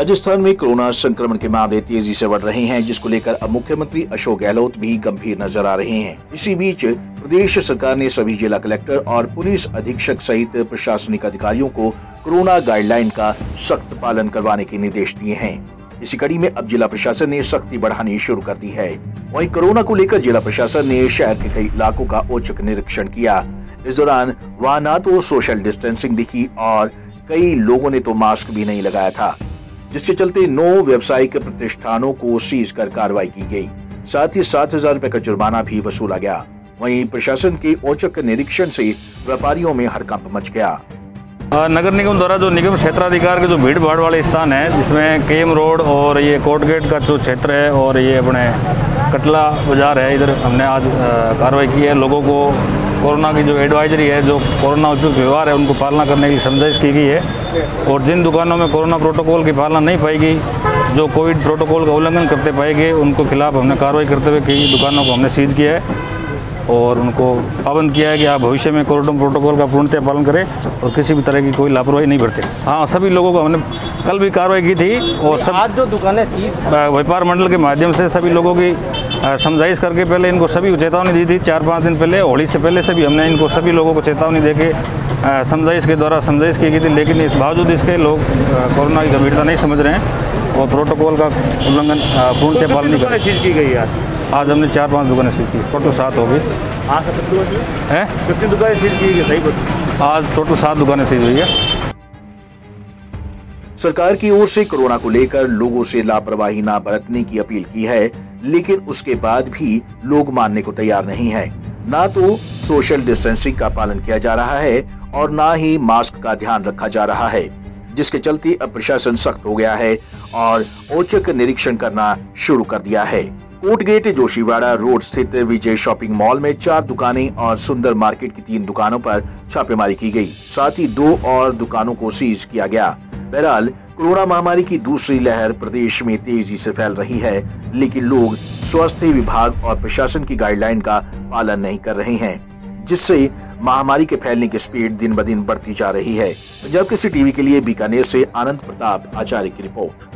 राजस्थान में कोरोना संक्रमण के मामले तेजी से बढ़ रहे हैं, जिसको लेकर अब मुख्यमंत्री अशोक गहलोत भी गंभीर नजर आ रहे हैं। इसी बीच प्रदेश सरकार ने सभी जिला कलेक्टर और पुलिस अधीक्षक सहित प्रशासनिक अधिकारियों को कोरोना गाइडलाइन का सख्त पालन करवाने के निर्देश दिए हैं। इसी कड़ी में अब जिला प्रशासन ने सख्ती बढ़ानी शुरू कर दी है। वहीं कोरोना को लेकर जिला प्रशासन ने शहर के कई इलाकों का औचक निरीक्षण किया। इस दौरान वहां न तो सोशल डिस्टेंसिंग दिखी और कई लोगों ने तो मास्क भी नहीं लगाया था, जिसके चलते 9 व्यावसायिक प्रतिष्ठानों को सीज कर कार्रवाई की गई। साथ ही 7,000 रुपए का जुर्माना भी वसूला गया। वहीं प्रशासन के औचक निरीक्षण से व्यापारियों में हड़कंप मच गया। नगर निगम द्वारा जो निगम क्षेत्राधिकार के जो भीड़ भाड़ वाले स्थान है, जिसमें केम रोड और ये कोर्ट गेट का जो क्षेत्र है और ये अपने कटला बाजार है, इधर हमने आज कार्रवाई की है। लोगों को कोरोना की जो एडवाइजरी है, जो कोरोना उपयुक्त व्यवहार है, उनको पालना करने की समझाइश की गई है। और जिन दुकानों में कोरोना प्रोटोकॉल की पालना नहीं पाएगी, जो कोविड प्रोटोकॉल का उल्लंघन करते पाएंगे, उनको खिलाफ हमने कार्रवाई करते हुए कई दुकानों को हमने सीज किया है और उनको पाबंद किया है कि आप भविष्य में कोरोना प्रोटोकॉल का पूर्णतः पालन करें और किसी भी तरह की कोई लापरवाही नहीं बरतें। हाँ, सभी लोगों को हमने कल भी कार्रवाई की थी और सब आज जो दुकानें सीज व्यापार मंडल के माध्यम से सभी लोगों की समझाइश करके पहले इनको सभी चेतावनी दी थी। 4-5 दिन पहले, होली से पहले से भी हमने इनको सभी लोगों को चेतावनी देके समझाइश के द्वारा समझाइश की गई थी, लेकिन इस बावजूद इसके लोग कोरोना की गंभीरता नहीं समझ रहे हैं और प्रोटोकॉल का उल्लंघन पूर्णतः पालन नहीं कर रहे। सीज की गई आज हमने 4-5 दुकानें सीज की, टोटल 7 हो गई। कितनी दुकानें सीज की गई? सही बता। आज टोटल 7 दुकानें सीज हुई है। सरकार की ओर से कोरोना को लेकर लोगों से लापरवाही न बरतने की अपील की है, लेकिन उसके बाद भी लोग मानने को तैयार नहीं है। ना तो सोशल डिस्टेंसिंग का पालन किया जा रहा है और ना ही मास्क का ध्यान रखा जा रहा है, जिसके चलते अब प्रशासन सख्त हो गया है और औचक निरीक्षण करना शुरू कर दिया है। कोर्ट गेट जोशीवाड़ा रोड स्थित विजय शॉपिंग मॉल में 4 दुकानें और सुंदर मार्केट की 3 दुकानों पर छापेमारी की गई। साथ ही 2 और दुकानों को सीज किया गया। बहरहाल, कोरोना महामारी की दूसरी लहर प्रदेश में तेजी से फैल रही है, लेकिन लोग स्वास्थ्य विभाग और प्रशासन की गाइडलाइन का पालन नहीं कर रहे हैं, जिससे महामारी के फैलने की स्पीड दिन ब दिन बढ़ती जा रही है। पंजाब केसरी टीवी के लिए बीकानेर से आनंद प्रताप आचार्य की रिपोर्ट।